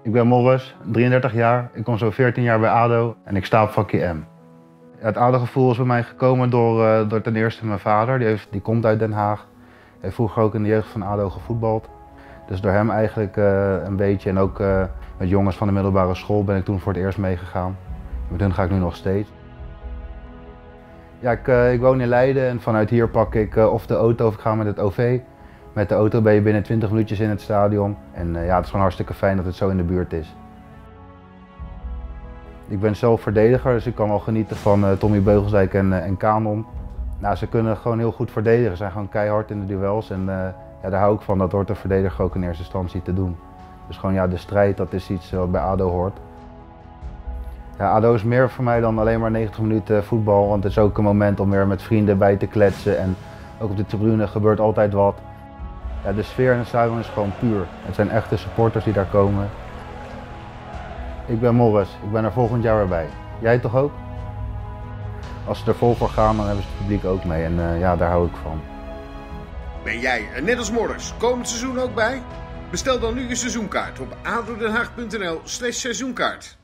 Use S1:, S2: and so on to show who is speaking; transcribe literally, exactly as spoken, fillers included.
S1: Ik ben Morris, drieëndertig jaar. Ik kom zo veertien jaar bij A D O en ik sta op vakje M. Het A D O-gevoel is bij mij gekomen door, uh, door ten eerste mijn vader. Die, heeft, die komt uit Den Haag. Hij heeft vroeger ook in de jeugd van A D O gevoetbald. Dus door hem eigenlijk uh, een beetje en ook uh, met jongens van de middelbare school ben ik toen voor het eerst meegegaan. Met hun ga ik nu nog steeds. Ja, ik, uh, ik woon in Leiden en vanuit hier pak ik uh, of de auto of ik ga met het O V. Met de auto ben je binnen twintig minuutjes in het stadion. En uh, ja, het is gewoon hartstikke fijn dat het zo in de buurt is. Ik ben zelf verdediger, dus ik kan wel genieten van uh, Tommy Beugelsdijk en, uh, en Kanon. Nou, ze kunnen gewoon heel goed verdedigen, ze zijn gewoon keihard in de duels. En uh, ja, daar hou ik van, dat hoort de verdediger ook in eerste instantie te doen. Dus gewoon ja, de strijd, dat is iets wat bij A D O hoort. Ja, A D O is meer voor mij dan alleen maar negentig minuten voetbal, want het is ook een moment om weer met vrienden bij te kletsen. En ook op de tribune gebeurt altijd wat. Ja, de sfeer in het stadion is gewoon puur. Het zijn echte supporters die daar komen. Ik ben Morris, ik ben er volgend jaar weer bij. Jij toch ook? Als ze er vol voor gaan, dan hebben ze het publiek ook mee en uh, ja, daar hou ik van.
S2: Ben jij er net als Morris komend seizoen ook bij? Bestel dan nu je seizoenkaart op adodenhaag punt n l slash seizoenkaart.